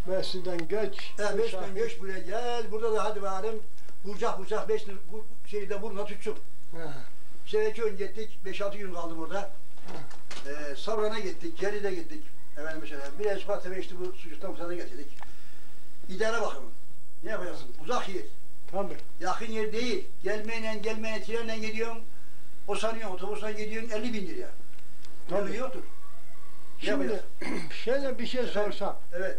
Besni'den göç. Besni'den göç buraya gel. Burada da hadi bakalım. Bucak Besni bu şeyde burnuna tutsun. İşte 2 gün gittik. 5-6 gün kaldım orada. Savran'a gittik. Ceri'de gittik. Efendim mesela. Bir Esparta'ya işte bu sucuktan fırsatı getirdik. İdare bakımı. Ne yapacaksın? Uzak yer. Tabii. Yakın yer değil. Gelmeyle trenle gidiyorsun. O sanıyorsun otobüsten gidiyorsun 50 bin liraya. Tabii yoktur. Şimdi şöyle bir şey sorsam. Evet.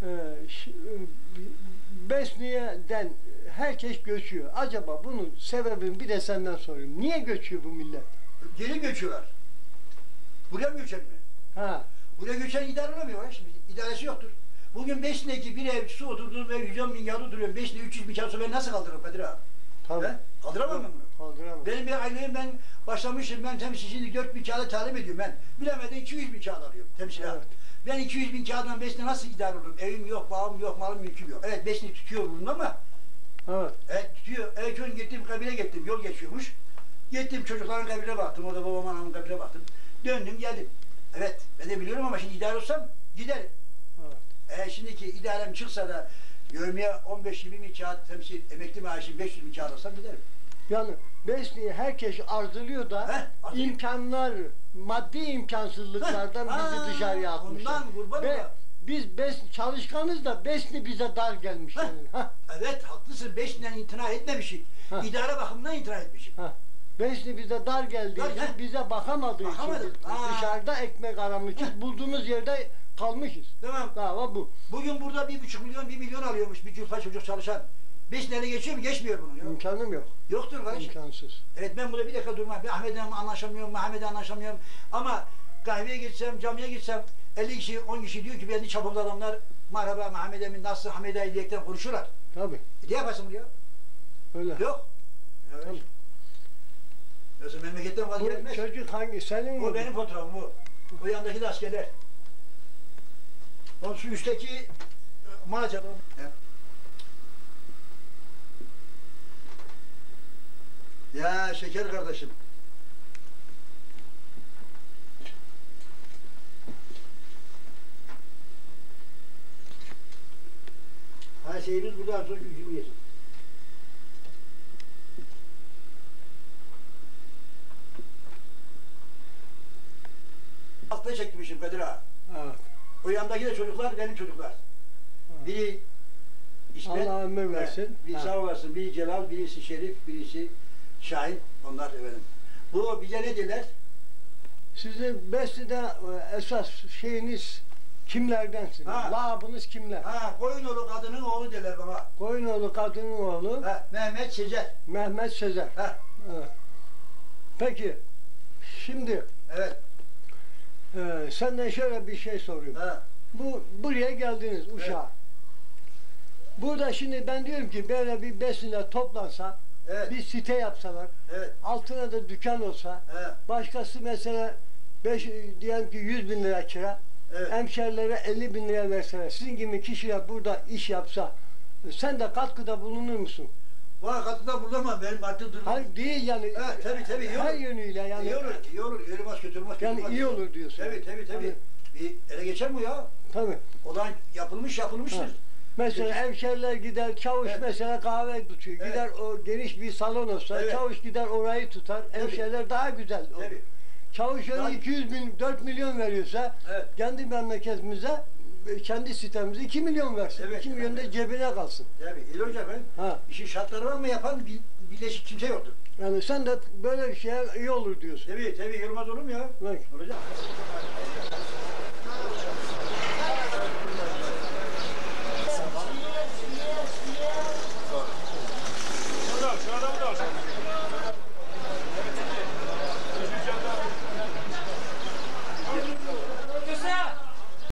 Besniye'den herkes göçüyor. Acaba bunun sebebini bir de senden sorayım. Niye göçüyor bu millet? Geri göçüyorlar. Buraya mı göçen mi? Ha. Buraya göçen idare olamıyor ya şimdi. İdaresi yoktur. Bugün Besni'deki bir ev su oturduğum ev 110 bin kağıt oturuyor. Besni 300 bin kağıt ben nasıl kaldırırım Kadir ağa? Tabii. Kaldıramam ben bunu. Kaldıramam. Benim bir aylığım ben başlamışım. Ben temsilciliği 4 bin kağıda talim ediyorum ben. Bilemeden 200 bin kağıt alıyorum temsil evet. Ben 200 bin kağıdan Besni nasıl idare olurum? Evim yok, bağım yok, malım mülküm yok. Evet Besni tutuyor bunu ama evet. Evet tutuyor. Evet gün gittim kabile gittim. Yol geçiyormuş. Gittim çocukların kabile baktım. Orada babam anamın kabile baktım. Döndüm geldim. Evet ben de biliyorum ama şimdi idare olsam giderim. Evet. Şimdiki idarem çıksa da yövmeye 15-20 bin kağıt temsil emekli maaşı 500 bin kağıt alsam giderim. Yani Besni'yi herkes arzuluyor da imkanlar, maddi imkansızlıklardan bizi dışarıya atmışlar. Ondan kurban biz çalışkanız da Besni bize dar gelmiş. Yani. Evet haklısın. Besni'den imtina etmemişik. İdare bakımından imtina etmişik. Besni bize dar geldiği için, bize bakamadığı için dışarıda ekmek aramışız. Bulduğumuz yerde kalmışız. Tamam. Dava bu. Bugün burada 1,5 milyon, 1 milyon alıyormuş bir cürfa çocuk çalışan. Besni'de geçiyor mu? Geçmiyor bunu. Ya. İmkanım yok. Yoktur kardeşim. İmkansız. Evet ben burada bir dakika durmam. Ahmet'le anlaşamıyorum, Mehmet'le anlaşamıyorum. Ama kahveye gitsem, camiye gitsem 50 kişi, 10 kişi diyor ki beni çapulda adamlar merhaba Mehmet Emin nasıl Hamid Ali diyerekten konuşurlar. Tabii. Ne yaparsın bunu ya? Öyle. Yok. Evet. Tabii. Yoksa memleketten vazgeçmez. Çocuk hangi? Senin mi? O benim fotoğrafım bu. O yandaki de askerler. O şu üstteki Malatya'da. Ya şeker kardeşim. Ha şeyimiz burada sonra gücümü yesin. Hasta çekmişim Kadir ağa. Evet. O yandaki de çocuklar benim çocuklar. Evet. Biri İsmet, Allah ömür versin. Biri sağ olasın, biri Celal, birisi Şerif, birisi Şahin. Onlar efendim. Bu bize ne derler? Sizin Besni'de esas şeyiniz kimlerdensiniz? Lağabınız kimler? Koyunoğlu kadının oğlu derler bana. Koyunoğlu kadının oğlu. Mehmet Sezer. Mehmet Sezer. Evet. Peki, şimdi evet. Senden şöyle bir şey soruyorum. Buraya geldiniz Uşak'a. Evet. Burada şimdi ben diyorum ki böyle bir Besni'de toplansa, bir site yapsalar, altına da dükkan olsa, başkası mesela diyelim ki 100 bin lira kira, hemşerilere 50 bin lira verseler, sizin gibi kişiler burada iş yapsa, sen de katkıda bulunur musun? Valla katkıda bulunamam, benim artık durmam. Hayır değil yani, tabii, iyi her yönüyle yani. İyi olur, yürümez kötülmez. Yani iyi olur diyorsun. Tabii. Bir ele geçer mi ya? Tabii. Olan yapılmıştır. Mesela hemşeriler gider, çavuş mesela kahve tutuyor. Gider o geniş bir salon olsa, çavuş gider orayı tutar. Hemşeriler daha güzel olur. Çavuş öyle 200 bin, 4 milyon veriyorsa, kendi memleketimize, kendi sitemize 2 milyon versin. 2 milyon da cebine kalsın. Tabii, İl Hoca ben, işin şartları var mı yapan birleşik kimse yoktur. Yani sen de böyle bir şeye iyi olur diyorsun. Tabii, yılmaz olur mu ya? Bak. Olacak.